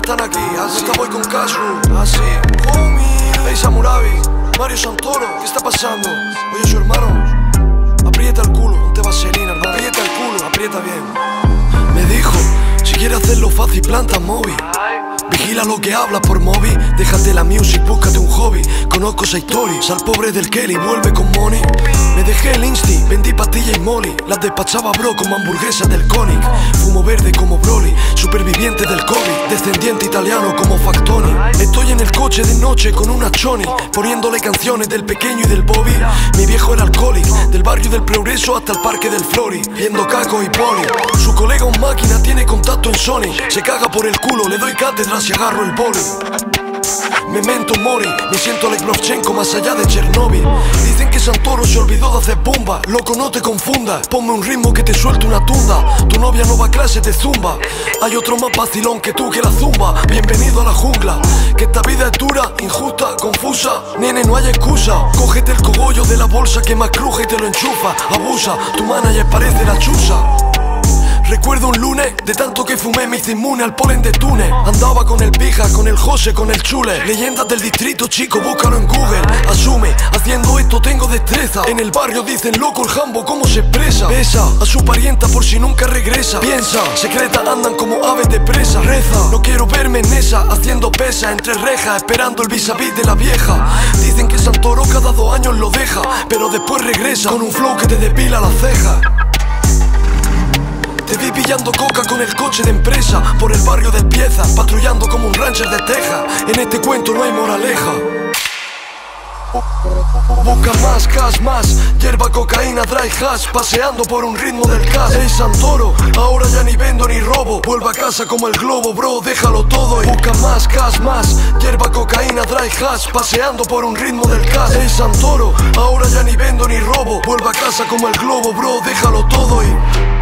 están aquí, así voy con Cashroom, así. Homie, hey Samurabi, Mario Santoro, ¿qué está pasando? Oye, su hermano, aprieta el culo, ponte vaselina, hermano. Aprieta el culo, aprieta bien. Me dijo, si quieres hacerlo fácil, planta móvil. Vigila lo que hablas por móvil. Déjate la music, búscate un hobby. Conozco esa historia, sal pobre del Kelly, vuelve con money. Me dejé el Insti, vendí pastillas y molly. Las despachaba bro como hamburguesas del Conic. Fumo verde como Broly, superviviente del COVID. Descendiente italiano como Factoni. Estoy en el coche de noche con una choni, poniéndole canciones del pequeño y del Bobby. Mi viejo era alcohólico, del barrio del Progreso hasta el parque del Flori, viendo Caco y Poli. Su colega un máquina tiene contacto en Sony. Se caga por el culo, le doy cátedra si agarro el boli. Memento mori, me siento Oleg Brovchenko más allá de Chernóbil. Dicen que Santoro se olvidó de hacer bomba. Loco, no te confundas, ponme un ritmo que te suelte una tunda. Tu novia no va a clase de zumba. Hay otro más vacilón que tú que la zumba. Bienvenido a la jungla, que esta vida es dura, injusta, confusa. Nene, no hay excusa. Cógete el cogollo de la bolsa que más cruje y te lo enchufa. Abusa, tu manager parece la chusa. Recuerdo un lunes, de tanto que fumé me hice inmune al polen de Túnez. Andaba con el Pija, con el José, con el Chule. Leyendas del distrito, chico, búscalo en Google. Asume, haciendo esto tengo destreza. En el barrio dicen loco el jambo, cómo se expresa. Besa a su parienta por si nunca regresa. Piensa, secreta andan como aves de presa. Reza, no quiero verme en esa, haciendo pesa entre rejas, esperando el vis a vis de la vieja. Dicen que Santoro cada 2 años lo deja, pero después regresa con un flow que te depila la ceja. Te vi pillando coca con el coche de empresa, por el barrio del Pieza, patrullando como un rancher de Texas. En este cuento no hay moraleja. Busca más, cash más, hierba, cocaína, dry hash, paseando por un ritmo del gas. Ey Santoro, ahora ya ni vendo ni robo, vuelvo a casa como el globo, bro, déjalo todo. Y busca más, cash más, hierba, cocaína, dry hash, paseando por un ritmo del gas. Ey Santoro, ahora ya ni vendo ni robo, vuelvo a casa como el globo, bro, déjalo todo y...